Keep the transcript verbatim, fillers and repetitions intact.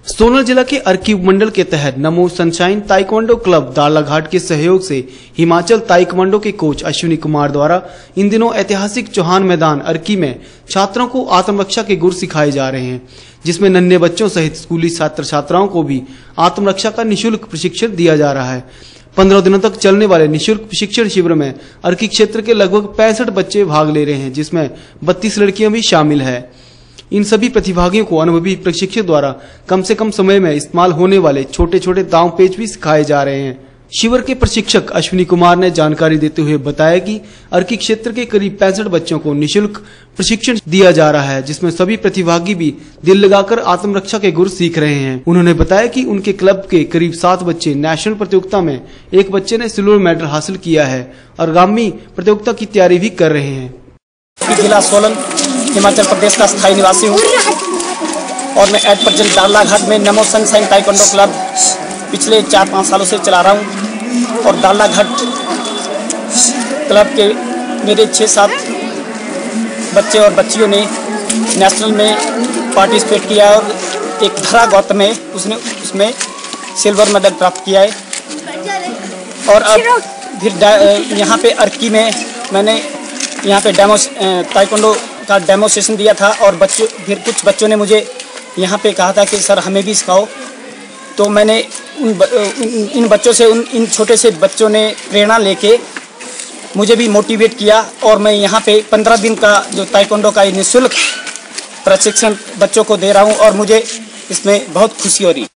सोनल जिला के अर्की उपमंडल के तहत नमो सनशाइन ताइक्वांडो क्लब दालाघाट के सहयोग से हिमाचल ताइक्वांडो के कोच अश्विनी कुमार द्वारा इन दिनों ऐतिहासिक चौहान मैदान अर्की में छात्रों को आत्मरक्षा के गुर सिखाए जा रहे हैं, जिसमें नन्हे बच्चों सहित स्कूली छात्र छात्राओं को भी आत्मरक्षा का निःशुल्क प्रशिक्षण दिया जा रहा है। पंद्रह दिनों तक चलने वाले निःशुल्क प्रशिक्षण शिविर में अर्की क्षेत्र के लगभग पैंसठ बच्चे भाग ले रहे हैं, जिसमें बत्तीस लड़कियां भी शामिल है। इन सभी प्रतिभागियों को अनुभवी प्रशिक्षक द्वारा कम से कम समय में इस्तेमाल होने वाले छोटे छोटे दांव पेच भी सिखाए जा रहे हैं। शिविर के प्रशिक्षक अश्विनी कुमार ने जानकारी देते हुए बताया कि अर्की क्षेत्र के करीब पैंसठ बच्चों को निःशुल्क प्रशिक्षण दिया जा रहा है, जिसमें सभी प्रतिभागी भी दिल लगाकर आत्मरक्षा के गुर सीख रहे हैं। उन्होंने बताया कि उनके क्लब के करीब सात बच्चे नेशनल प्रतियोगिता में, एक बच्चे ने सिल्वर मेडल हासिल किया है और आगामी प्रतियोगिता की तैयारी भी कर रहे हैं। जिला सोलन हिमाचल प्रदेश का स्थायी निवासी हूँ और मैं एट प्रेजेंट दालाघाट में नमो सनशाइन ताइक्वांडो क्लब पिछले चार पाँच सालों से चला रहा हूँ और दालाघाट क्लब के मेरे छः सात बच्चे और बच्चियों ने नेशनल में पार्टिसिपेट किया और एक धरा गौतम है, उसने उसमें सिल्वर मेडल प्राप्त किया है। और अब फिर यहाँ पे अर्की में मैंने यहाँ पे डेमो ताइक्वांडो का डेमोस्ट्रेशन दिया था और बच्चों फिर कुछ बच्चों ने मुझे यहाँ पे कहा था कि सर हमें भी सिखाओ, तो मैंने उन, ब, उन इन बच्चों से उन इन छोटे से बच्चों ने प्रेरणा लेके मुझे भी मोटिवेट किया और मैं यहाँ पे पंद्रह दिन का जो ताइक्वांडो का निःशुल्क प्रशिक्षण बच्चों को दे रहा हूँ और मुझे इसमें बहुत खुशी हो रही।